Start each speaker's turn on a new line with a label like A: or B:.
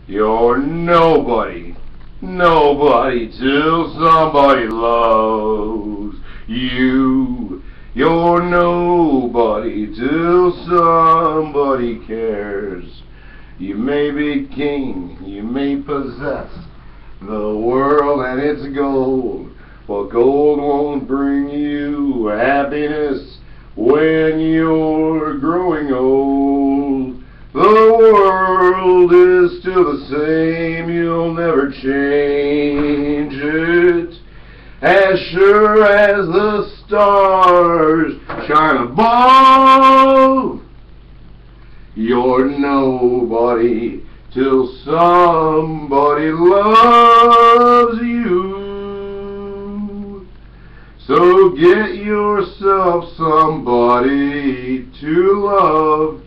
A: You're nobody. Nobody till somebody loves you. You're nobody till somebody cares. You may be king, you may possess the world and its gold, but gold won't bring you happiness when you're growing old. The world is still the same, you'll never change it. As sure as the stars shine above, you're nobody till somebody loves you. So get yourself somebody to love.